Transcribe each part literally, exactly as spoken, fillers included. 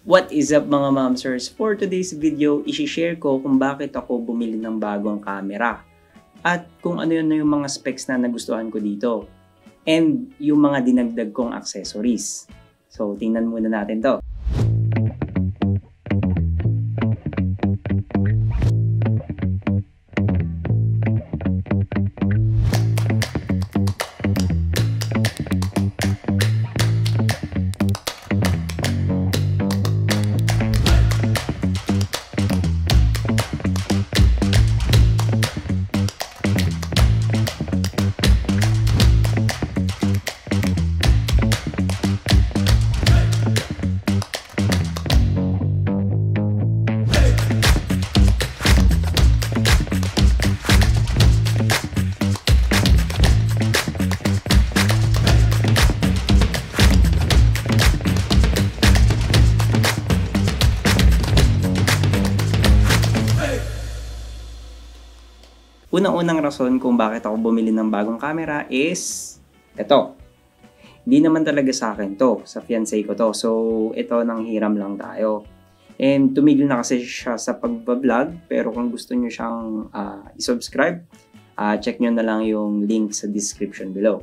What is up mga mamsers? For today's video, isi-share ko kung bakit ako bumili ng bagong camera at kung ano yun na yung mga specs na nagustuhan ko dito and yung mga dinagdag kong accessories. So, tingnan muna natin to. Unang-unang rason kung bakit ako bumili ng bagong camera is ito. Hindi naman talaga sa akin to, sa fiancé ko to. So, ito nang hiram lang tayo. And tumigil na kasi siya sa pagbablog, pero kung gusto niyo siyang uh, i-subscribe, uh, check nyo na lang yung link sa description below.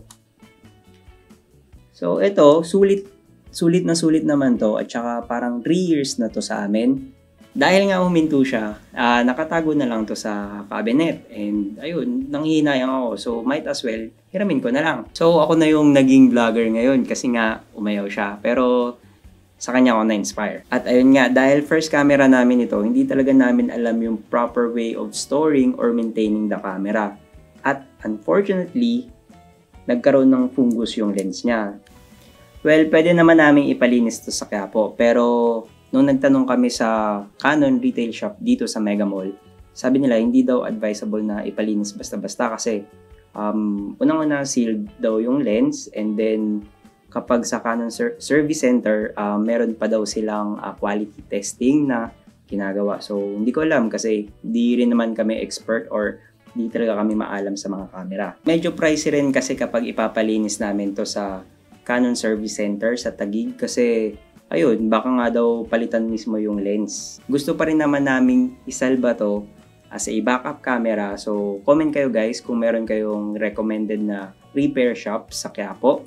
So, ito, sulit, sulit na sulit naman to at saka parang three years na to sa amin. Dahil nga huminto siya, uh, nakatago na lang to sa cabinet. And ayun, nanghihinayang ako. So might as well, hiramin ko na lang. So ako na yung naging vlogger ngayon kasi nga umayaw siya. Pero sa kanya ako na-inspire. At ayun nga, dahil first camera namin ito, hindi talaga namin alam yung proper way of storing or maintaining the camera. At unfortunately, nagkaroon ng fungus yung lens niya. Well, pwede naman namin ipalinis to sa Quiapo. Pero nung nagtanong kami sa Canon retail shop dito sa Mega Mall, sabi nila hindi daw advisable na ipalinis basta-basta kasi um, unang-una sealed daw yung lens, and then kapag sa Canon ser- service center, uh, meron pa daw silang uh, quality testing na ginagawa. So hindi ko alam kasi di rin naman kami expert or di talaga kami maalam sa mga camera. Medyo pricey rin kasi kapag ipapalinis namin to sa Canon service center sa Taguig kasi ayun, baka nga daw palitan mismo yung lens. Gusto pa rin naman naming isalba to as a backup camera. So, comment kayo guys kung meron kayong recommended na repair shop sa Quiapo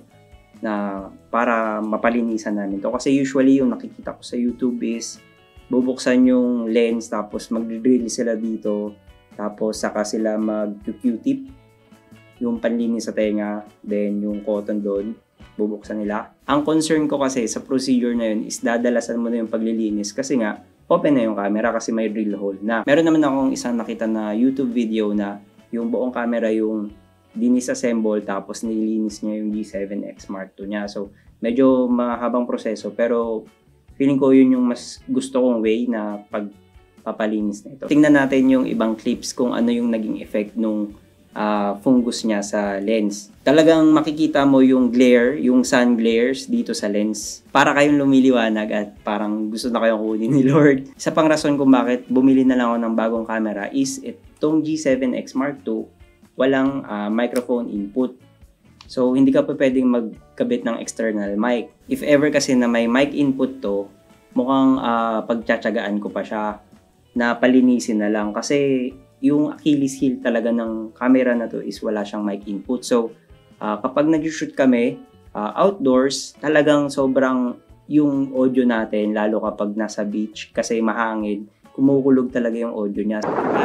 na para mapalinisan namin to. Kasi usually yung nakikita ko sa YouTube is bubuksan yung lens tapos mag-drill sila dito tapos saka sila mag-Q-tip yung panlinis sa tenga, then yung cotton doon bubuksan nila. Ang concern ko kasi sa procedure na yun is dadalasan mo na yung paglilinis kasi nga open na yung camera kasi may drill hole na. Meron naman akong isang nakita na YouTube video na yung buong camera yung dinisassemble tapos nililinis niya yung G seven X Mark two niya. So medyo mahabang proseso pero feeling ko yun yung mas gusto kong way na pagpapalinis na ito. Tingnan natin yung ibang clips kung ano yung naging effect nung Uh, fungus niya sa lens. Talagang makikita mo yung glare, yung sun glares dito sa lens. Para kayong lumiliwanag at parang gusto na kayong kunin ni Lord. Isa pang rason kung bakit bumili na lang ako ng bagong camera is itong G seven X Mark two, walang uh, microphone input. So, hindi ka pa pwedeng magkabit ng external mic. If ever kasi na may mic input to, mukhang uh, pagtsatsagaan ko pa siya na palinisin na lang kasi yung Achilles heel talaga ng camera na to is wala siyang mic input. So, uh, kapag nag-shoot kami uh, outdoors, talagang sobrang yung audio natin, lalo kapag nasa beach kasi mahangin, kumukulog talaga yung audio niya.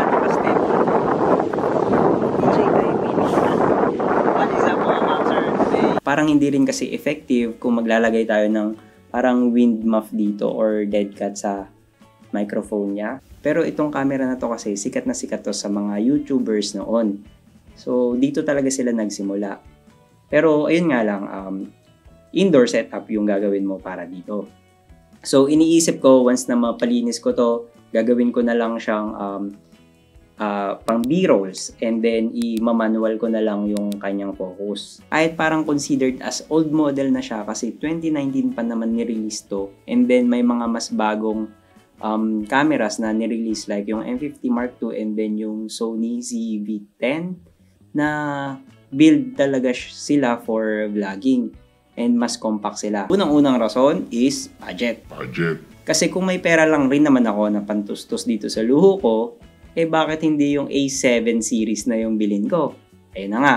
Parang hindi rin kasi effective kung maglalagay tayo ng parang wind muff dito or dead cat sa microphone niya. Pero itong camera na to kasi sikat na sikat to sa mga YouTubers noon. So dito talaga sila nagsimula. Pero ayun nga lang, um, indoor setup yung gagawin mo para dito. So iniisip ko once na mapalinis ko to, gagawin ko na lang siyang um, uh, pang B-rolls and then i-manual ko na lang yung kanyang focus. Kahit parang considered as old model na siya kasi twenty nineteen pa naman ni-release to, and then may mga mas bagong Um, cameras na nirelease like yung M fifty Mark two and then yung Sony Z V ten na build talaga sila for vlogging. and mas compact sila. Unang-unang rason is budget. Budget. Kasi kung may pera lang rin naman ako na pantustos dito sa luho ko, eh bakit hindi yung A seven series na yung bilhin ko? Ayun na nga.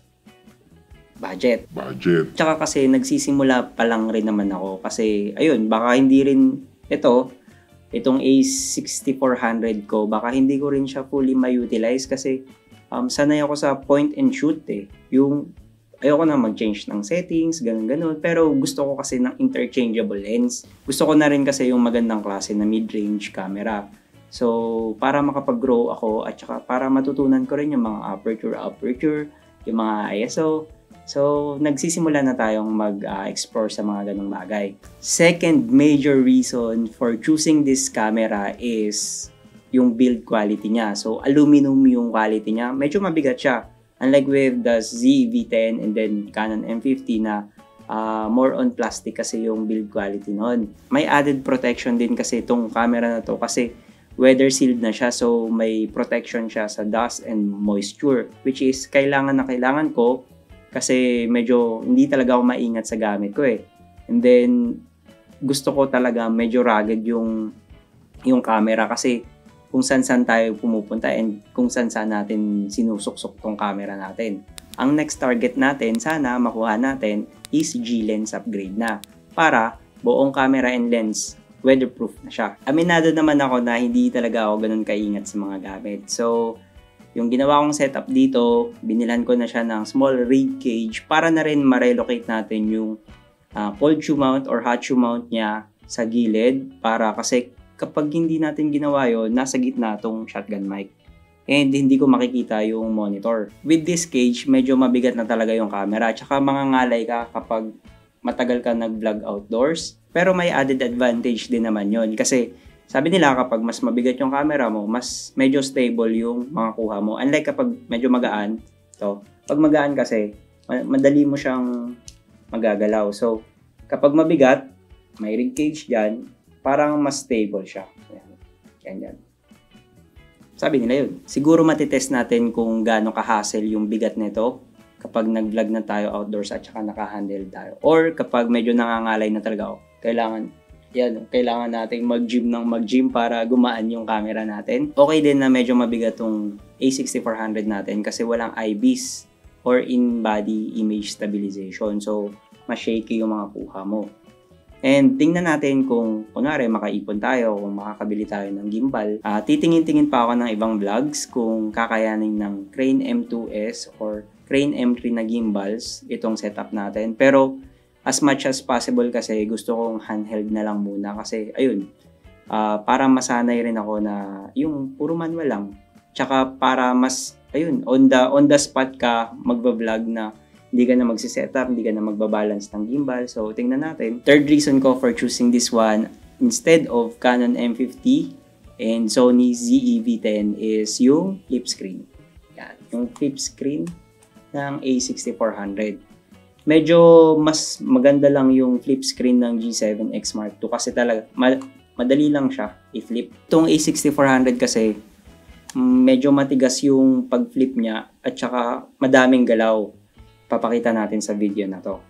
Budget. Budget. Tsaka kasi nagsisimula pa lang rin naman ako kasi ayun, baka hindi rin ito, itong A sixty-four hundred ko, baka hindi ko rin siya fully ma-utilize kasi um, sanay ako sa point and shoot eh. Yung ayoko na mag-change ng settings, ganun-ganun. Pero gusto ko kasi ng interchangeable lens. Gusto ko na rin kasi yung magandang klase na mid-range camera. So, para makapag-grow ako at saka para matutunan ko rin yung mga aperture-aperture, yung mga I S O. So, nagsisimula na tayong mag-explore uh, sa mga ganung bagay. Second major reason for choosing this camera is yung build quality niya. So, aluminum yung quality niya. Medyo mabigat siya. Unlike with the Z V ten and then Canon M fifty na uh, more on plastic kasi yung build quality noon. May added protection din kasi itong camera na to kasi weather sealed na siya, so may protection siya sa dust and moisture, which is kailangan na kailangan ko kasi medyo hindi talaga ako maingat sa gamit ko eh. And then gusto ko talaga medyo rugged yung yung camera kasi kung saan-saan tayo pumupunta and kung saan-saan natin sinusuksok tong camera natin. Ang next target natin, sana makuha natin, is G-Lens upgrade na para buong camera and lens weatherproof na siya. Aminado naman ako na hindi talaga ako ganun kaingat sa mga gamit. So, yung ginawa kong setup dito, binilhan ko na siya ng small rig cage para na rin ma-relocate natin yung uh, cold shoe mount or hot shoe mount niya sa gilid para kasi kapag hindi natin ginawa yun, nasa gitna tong shotgun mic. And hindi ko makikita yung monitor. With this cage, medyo mabigat na talaga yung camera. Tsaka mangangalay ka kapag matagal ka nag-vlog outdoors. Pero may added advantage din naman yun. Kasi sabi nila kapag mas mabigat yung camera mo, mas medyo stable yung mga kuha mo. Unlike kapag medyo magaan, to, pag magaan kasi, madali mo siyang magagalaw. So, kapag mabigat, may rig cage dyan, parang mas stable siya. Yan. Yan, yan. Sabi nila yun. Siguro matitest natin kung gaano ka-hassle yung bigat nito kapag nag-vlog na tayo outdoors at saka naka-handle tayo. Or kapag medyo nangangalay na talaga ako. Kailangan, yan, kailangan natin mag-gym ng mag-gym para gumaan yung camera natin. Okay din na medyo mabigat tong A sixty-four hundred natin kasi walang I B S or in-body image stabilization. So, mas shaky yung mga kuha mo. And tingnan natin kung kunwari makaipon tayo, kung makakabili tayo ng gimbal. Uh, titingin-tingin pa ako ng ibang vlogs kung kakayanin ng Crane M two S or Crane M three na gimbals itong setup natin. Pero as much as possible kasi gusto kong handheld na lang muna kasi ayun, uh, para masanay rin ako na yung puro manual lang. Tsaka para mas, ayun, on the, on the spot ka magbablog na hindi ka na magsisetup, hindi ka na magbabalance ng gimbal. So, tingnan natin. Third reason ko for choosing this one instead of Canon M fifty and Sony Z V ten is yung flip screen. Yan, yung flip screen ng A sixty-four hundred. Medyo mas maganda lang yung flip screen ng G seven X Mark two kasi talaga ma- madali lang siya i-flip. Itong A sixty-four hundred kasi medyo matigas yung pag-flip niya at saka madaming galaw. Papakita natin sa video na to.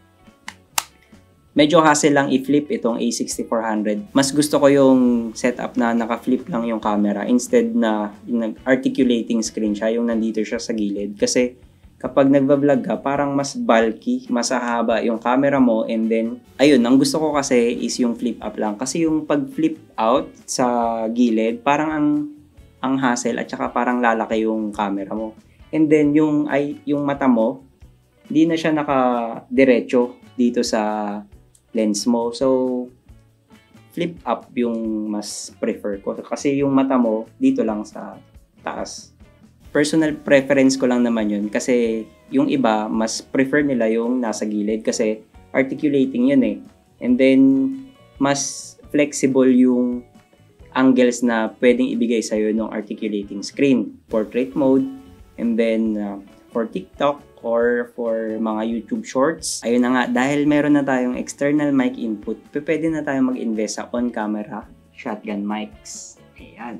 Medyo hassle lang i-flip itong A sixty-four hundred. Mas gusto ko yung setup na naka-flip lang yung camera instead na nag-articulating screen siya, yung nandito siya sa gilid. Kasi kapag nagbablog ka, parang mas bulky, mas haba yung camera mo and then, ayun, ang gusto ko kasi is yung flip up lang. Kasi yung pag-flip out sa gilid, parang ang, ang hassle at saka parang lalaki yung camera mo. And then yung, ay, yung mata mo, hindi na siya naka-diretso dito sa lens mo. So, flip up yung mas prefer ko. Kasi yung mata mo, dito lang sa taas. Personal preference ko lang naman yun. Kasi yung iba, mas prefer nila yung nasa gilid. Kasi articulating yun eh. And then, mas flexible yung angles na pwedeng ibigay sa'yo ng articulating screen. Portrait mode. And then, uh, for TikTok, or for mga YouTube Shorts. Ayun na nga, dahil meron na tayong external mic input, pwede na tayong mag-invest sa on-camera shotgun mics. Ayan.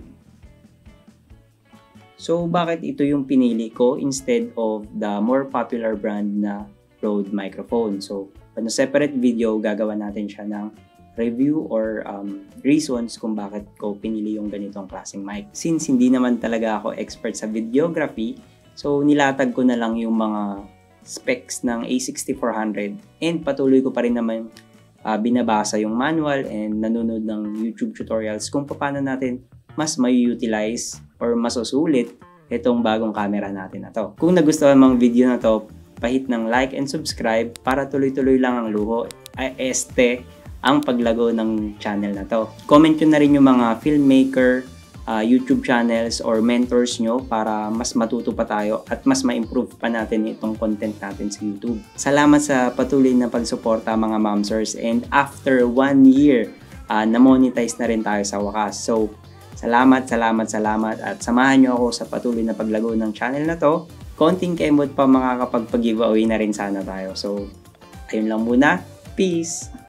So, bakit ito yung pinili ko instead of the more popular brand na Rode microphone? So, on a separate video, gagawa natin siya ng review or um, reasons kung bakit ko pinili yung ganitong klaseng mic. Since hindi naman talaga ako expert sa videography, so nilatag ko na lang yung mga specs ng A sixty-four hundred and patuloy ko pa rin naman uh, binabasa yung manual and nanonood ng YouTube tutorials kung paano natin mas may utilize or masusulit itong bagong camera natin na to. Kung nagustuhan mong video na to, pahit ng like and subscribe para tuloy-tuloy lang ang luho ay este ang paglago ng channel na to. Comment nyo na rin yung mga filmmaker, uh, YouTube channels or mentors nyo para mas matuto pa tayo at mas ma-improve pa natin itong content natin sa YouTube. Salamat sa patuloy na pagsuporta mga momsers, and after one year, uh, na-monetize na rin tayo sa wakas. So, salamat, salamat, salamat at samahan nyo ako sa patuloy na paglago ng channel na to. Konting kemot pa makakapagpag-giveaway na rin sana tayo. So, ayun lang muna. Peace!